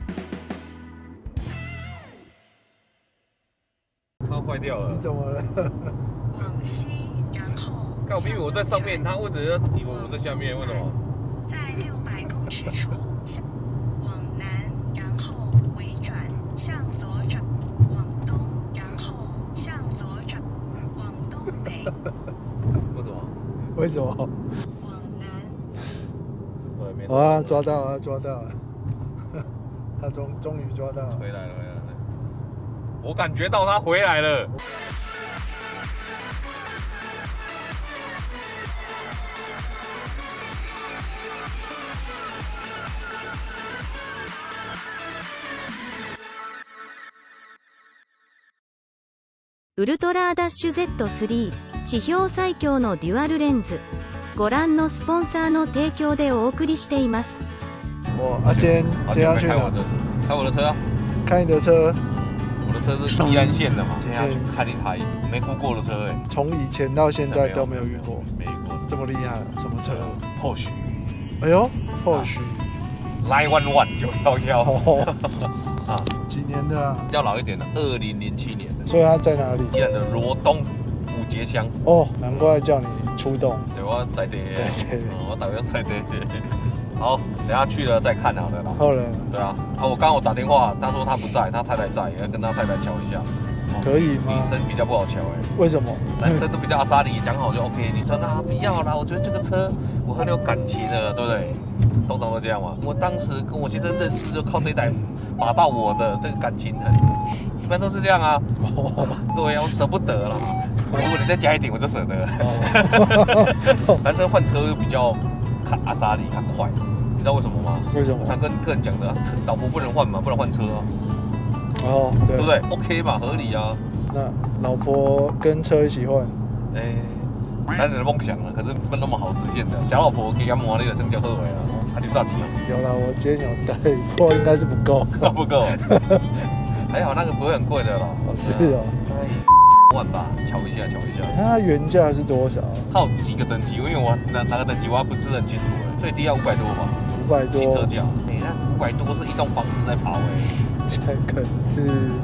它坏掉了。 你怎么了？ 往西，然后。 看我明明我在上面，它为什么要以为我在下面？为什么？ 在600公尺处往南，然后回转向左转，往东，然后向左转，往东北。 为什么？ 为什么？ 往南。 对，没。 好啊，抓到了，抓到了。他终于抓到了。 回来了，回来了。我感觉到它回来了。 ウルトラダッシュ Z3 地表最強のデュアルレンズ。ご覧のスポンサーの提供でお送りしています。 今天要去哪？ 开我的车啊！ 开你的车。 我的车是宜兰县的嘛，今天要去看一台没估过的车哎。 从以前到现在都没有遇过。 没遇过。 这么厉害，什么车？ 或许。 哎呦，或许。 911 啊，几年的啊？ 比较老一点的，2007年的。 所以他在哪里？ 宜兰的罗东五节乡。 哦，难怪叫你出动。 对，我在地。 对， 我打算在地。好，等下去了再看好了啦。 好了。 对啊，我刚刚打电话，他说他不在，他太太在，要跟他太太瞧一下。 可以吗？ 女生比较不好瞧哎。 为什么？ 男生都比较阿莎里，讲好就 OK。女生啊不要啦，我觉得这个车我很有感情的，对不对？通常都这样嘛。我当时跟我先生认识，就靠这一台把到我的这个感情很，一般都是这样啊。对啊，我舍不得啦。如果你再加一点，我就舍得了。男生换车又比较看阿莎里，他快。你知道为什么吗？ 为什么？ 我常跟客人讲的，老婆不能换嘛，不能换车啊。 哦，对， 对不对 ？OK 嘛，合理啊。 那老婆跟车一起换， 男人的梦想了，可是不那么好实现的。小老婆给他磨那个成就后尾啊，他就炸鸡啊。 有啦，我今天有带，不过应该是不够。 不够。还好那个不会很贵的啦。 哦，是哦。 大概1万吧，瞧一下，瞧一下。 它原价是多少？ 它有几个等级？因为我哪个等级我还不是很清楚哎。最低要500多吧。 500多。 新车价。那500多是一栋房子在跑哎。 现在可能是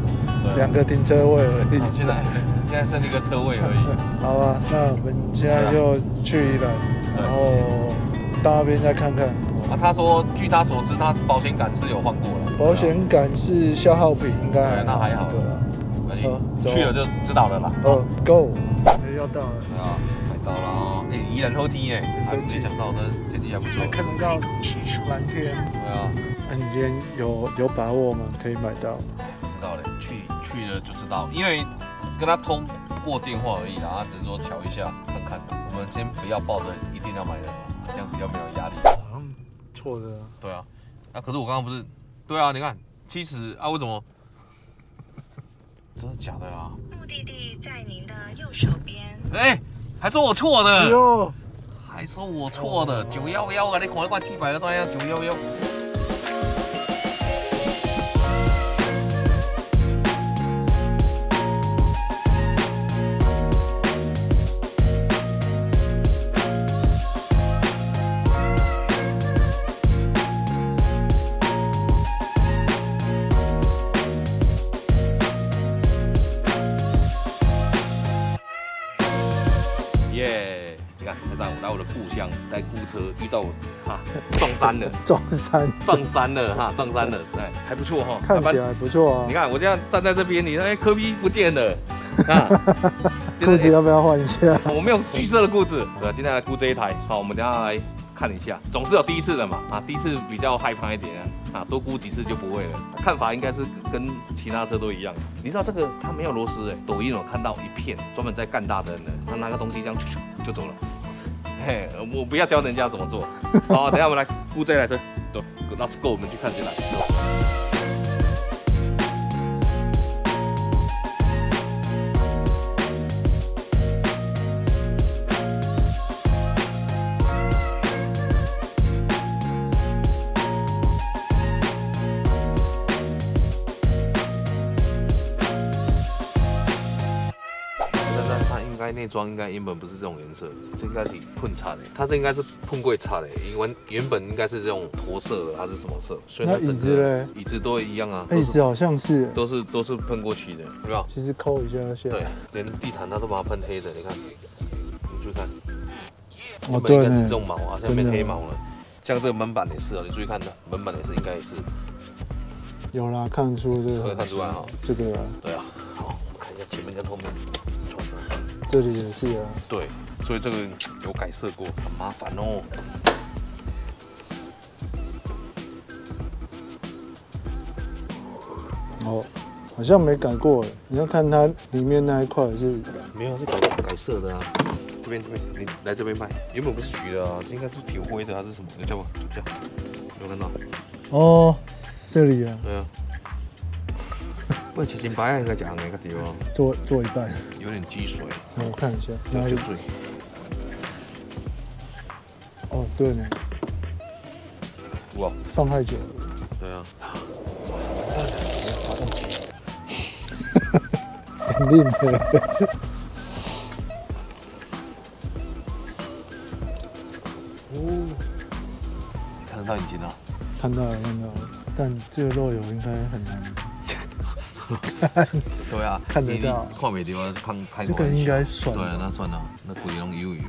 2个停车位而已。 现在剩一个车位而已。 好啊，那我们现在就去宜兰，然后到那边再看看。 啊，他说，据他所知，他保险杆是有换过了。 保险杆是消耗品，应该那还好。去了就知道了啦。 Go， 要到了。 对啊，快到了哦。宜兰后天哎，还没想到的天气还不错。 看得到蓝天。 对啊。 那你今天有把握吗？可以买到？ 不知道嘞，去了就知道，因为跟他通过电话而已啦，他只是说瞧一下看看。我们先不要抱着一定要买的，这样比较没有压力。 好像错的。 对啊，可是我刚刚不是，对啊，你看70啊，为什么？真的假的啊？ 目的地在您的右手边。 还说我错的。 哎呦， 还说我错的，911啊！你看那块铁牌个怎样？911。你看，台上我来我的故乡，在估车遇到我撞山了，撞山了，对，还不错哈， 看起来不错啊。 你看我这样站在这边，你科比不见了， 裤子要不要换一下？ 我没有橘色的裤子，对，今天来估这一台，好，我们等下来看一下，总是有第一次的嘛，第一次比较害怕一点多估几次就不会了。看法应该是跟其他车都一样。你知道这个它没有螺丝抖音我看到一片专门在干大灯的，他拿个东西这样就走了。我不要教人家怎么做。好，等下我们来估这台车，走 ，Let's go， 我们去看这台。 内装应该原本不是这种颜色，这应该是喷擦的，它这应该是喷过擦的，原本应该是这种驼色的，它是什么色？所以它那椅子嘞？ 椅子都一样啊， 椅子好像是都是喷过漆的，有没有？ 其实抠一下就下来。 对，连地毯它都把它喷黑的，你看，你注意看。 哦，对呢， 这种毛啊，现在变黑毛了。像这个门板也是哦，你注意看的，门板也是应该也是。 有啦，看得出这个。 可以看出来哈。 这个啊。 对啊，好，我们看一下前面跟后面。 这里也是啊。 对，所以这个有改色过，很麻烦哦。 哦，好像没改过哎，你要看它里面那一块是。 没有，是改色的啊。这边，你来这边拍，原本不是橘的啊，这应该是铁灰的还是什么？你叫我叫，有看到？ 哦，这里啊。 对啊。喂，其实白应该讲哪个地方？ 做一半。 有点积水。 我看一下，哪里？ 水。 哦，对呢。 哇， 放太久了。 对啊。发动机。 肯定的。 看得到引擎啊？ 看到了，但这个漏油应该很难看。对啊， 看得到。 看没到，开这个应该算。 对啊，那算了，那鬼拢油油。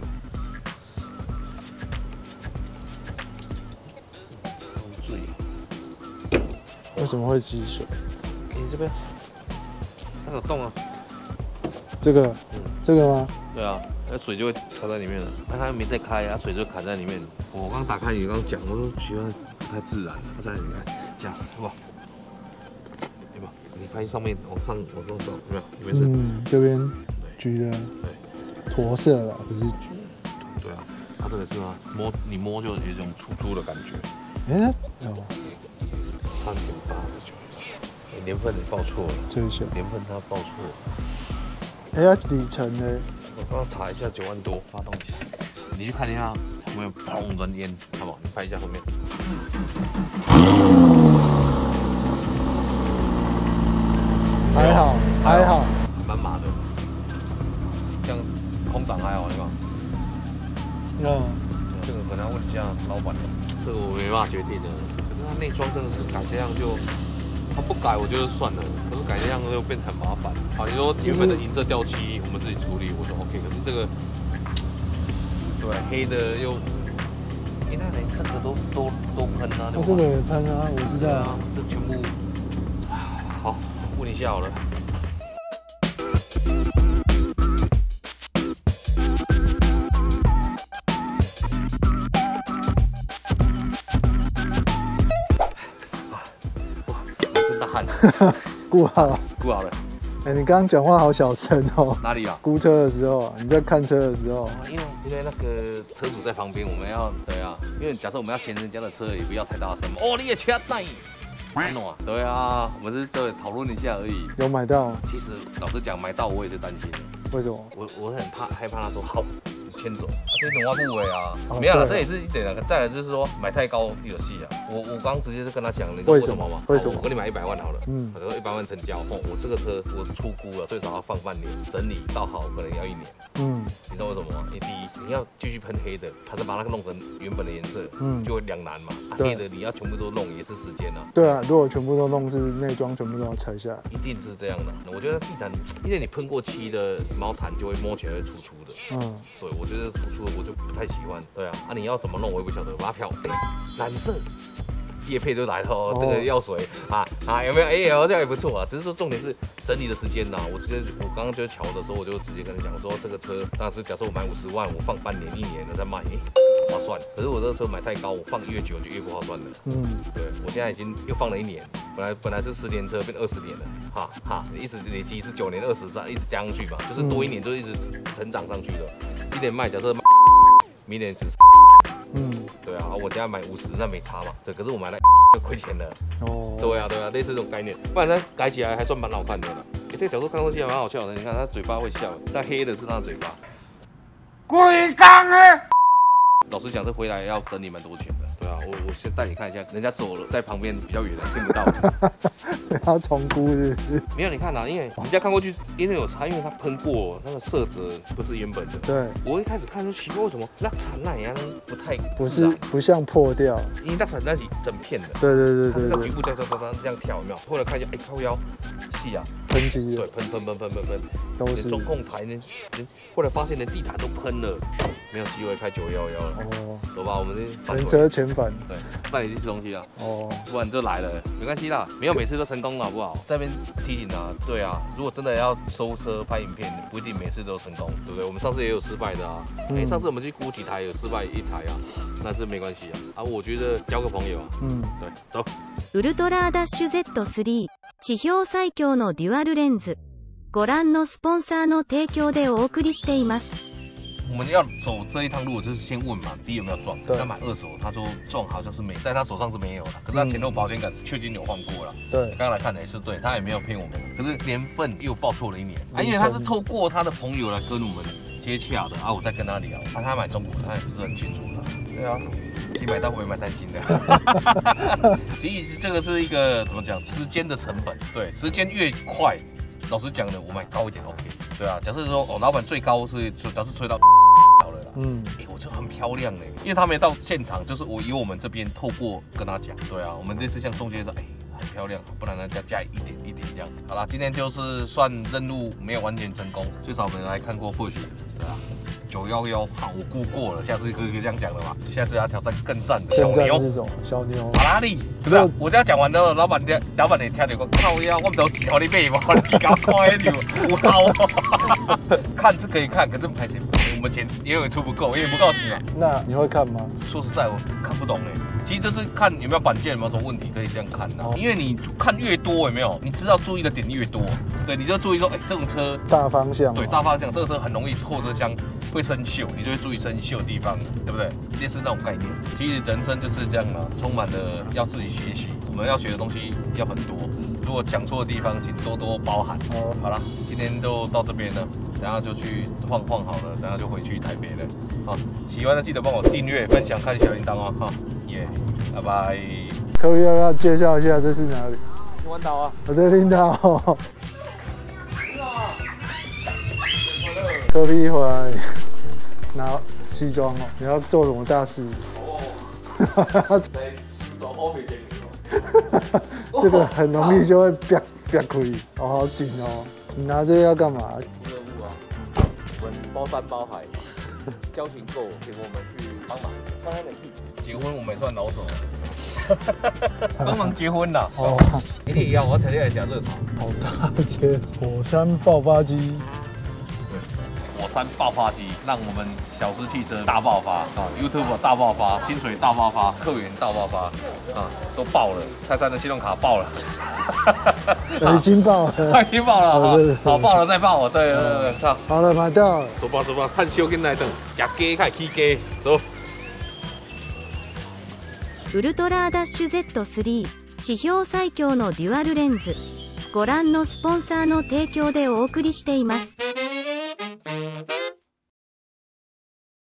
水。 为什么会积水？ 你这边，它有洞啊。这个吗？ 对啊，那水就会卡在里面了。那它没再开啊，水就卡在里面。我刚打开你刚讲，我说觉得不太自然。它在里面，这样是吧？对吧？你拍上面往上走，有没有？没事。 这边橘的，对，驼色了，不是橘。 对啊，它这个是吗？你摸就有一种粗粗的感觉。 哎，哦 ，3.8这就，年份你报错了。 这一下， 年份它报错了。 哎呀，里程呢？ 我刚刚查一下9万多，发动机。你去看一下有没有砰人烟，好不好？你拍一下后面。 还好， 蛮麻的。这样空档还好对吧？这个可能要问一下老板，这个我没办法决定的。可是它内装真的是改这样就。他不改我觉得算了，可是改这样就变得很麻烦。好，你说原本的银色掉漆我们自己处理，我说 OK， 可是这个对黑的又，那连这个都喷啊， 这个也喷啊，我知道啊， 这全部好问一下好了。 顾好了。哎，你刚刚讲话好小声哦。 哪里啊？ 估车的时候，你在看车的时候。 因为那个车主在旁边，我们要对啊，因为假设我们要嫌人家的车，也不要太大声嘛。哦，你也车带。对啊，我们是对讨论一下而已。 有买到？ 其实老实讲，买到我也是担心的。 为什么？ 我很害怕他说好，牵走，这种话不为啊。没有了，这也是一点了。再来就是说买太高有戏啊。我刚刚直接是跟他讲，你知道为什么吗？ 为什么？ 我跟你买100万好了，我说100万成交，我这个车我出估了，最少要放半年，整理到好可能要1年。你知道为什么吗？因为第一，你要继续喷黑的，还是把那个弄成原本的颜色，就会两难嘛。黑的你要全部都弄也是时间啊。 对啊，如果全部都弄，是不是内装全部都要拆下来？ 一定是这样的。我觉得地毯，因为你喷过漆的毛毯就会摸起来会粗粗的。对，我觉得粗粗的我就不太喜欢。对啊，你要怎么弄我也不晓得，把它漂蓝色。业配都来了哦，这个药水有没有？这样也不错啊。只是说重点是整理的时间呐。我刚刚就是瞧的时候，我就直接跟他讲说，这个车当时假设我买50万，我放半年、1年的再卖，划算。可是我这个车买太高，我放越久就越不划算了。对，我现在已经又放了1年，本来是10年车变20年了，一直累积是9年20这样一直加上去嘛，就是多1年就一直成长上去了。1年卖，假设明年只是。对啊，我家买50，那没差嘛。对，可是我买了就亏钱了。对啊，类似这种概念，不然它改起来还算蛮好看的了。这个角度看过去还蛮好笑的，你看它嘴巴会笑，但黑的是它的嘴巴。鬼刚老实讲，这回来要整理蛮多钱的。对对啊，我先带你看一下，人家走了，在旁边比较远的听不到。 然后重估是不是？ 没有，你看啊，因为人家看过去，因为有差，因为它喷过那个色泽不是原本的。 对， 我一开始看说奇怪，为什么那产那样不太不是不像破掉， 因为那产那是整片的。 对对对它是像对对， 局部这样跳，有没有？后来看一下，哎，靠腰，细啊， 喷漆的对，喷， 都是。 连中控台呢，后来发现连地毯都喷了，没有机会开911了。 哦， 走吧，我们人车遣返。 对，带你去吃东西啊。 哦， 不然就来了，没关系啦，没有每次都成功，好不好？这边提醒啊，对啊，如果真的要收车拍影片，不一定每次都成功，对不对？我们上次也有失败的啊，上次我们去估几台有失败1台啊，但是没关系啊。我觉得交个朋友啊，对，走。 ウルトラダッシュ Z3 地表最強のデュアルレンズ。ご覧のスポンサーの提供でお送りしています。 我们要走这一趟路，就是先问嘛，第一有没有撞？他买2手，他说撞好像是没，在他手上是没有的，可是他前后保险杆确定有换过了。 对， 刚刚来看的也是对，他也没有骗我们，可是年份又报错了1年啊，因为他是透过他的朋友来跟我们接洽的啊，我在跟他聊，他买中古的，他也不是很清楚的。对啊，其实买到我也买太新的。其实这个是一个怎么讲，时间的成本，对，时间越快。老实讲的，我买高一点 OK， 对啊。假设说老板最高是假设吹到好了啦，我这很漂亮因为他没到现场，就是由我们这边透过跟他讲，对啊，我们类似像中介说，很漂亮，不然人家加一点这样。好啦，今天就是算任务没有完全成功，最少我们来看过或许，对啊。911，好，我估过了，下次可以这样讲了嘛？下次要挑战更赞的小牛， 这种小牛， 法拉利，对不对？我这样讲完了，老板也听到我靠呀，我不都只好你买嘛，你搞快点，我好，看是可以看，可是拍钱，我们钱也出不够，因为不够钱嘛。 那你会看吗？ 说实在，我看不懂其实就是看有没有板件，有没有什么问题，可以这样看因为你看越多有没有，你知道注意的点越多，对，你就注意说，这种车大方向， 对，大方向，这个车很容易后车厢会生锈，你就会注意生锈的地方，对不对？类似那种概念。其实人生就是这样嘛，充满了要自己学习，我们要学的东西要很多。如果讲错的地方，请多多包涵。好了，今天就到这边了，等下就去晃好了，等下就回去台北了。好，喜欢的记得帮我订阅、分享、开小铃铛哦。哈，拜拜。 可以要不要介绍一下这是哪里？ 湾岛啊， 我在领导。科比回来拿西装哦，你要做什么大事？这个很容易就会啪亏哦，好紧哦。你拿这个要干嘛？ 任务啊，我们包山包海，交情够，请我们去帮忙。刚才结婚我们也算老手，帮忙结婚啦。一定要，我今天来讲热炒。 好大间火山爆发机。 火山爆发机，让我们小狮汽车大爆发YouTube 大爆发，薪水大爆发，客源大爆发都爆了，泰山的信用卡爆了， 已经爆了， 已经爆了，好爆了再爆，对， 好了，买到了， 走吧，看小跟来等，吃鸡开起鸡，走。 ウルトラダッシュ Z3 地表最強のデュアルレンズ。ご覧のスポンサーの提供でお送りしています。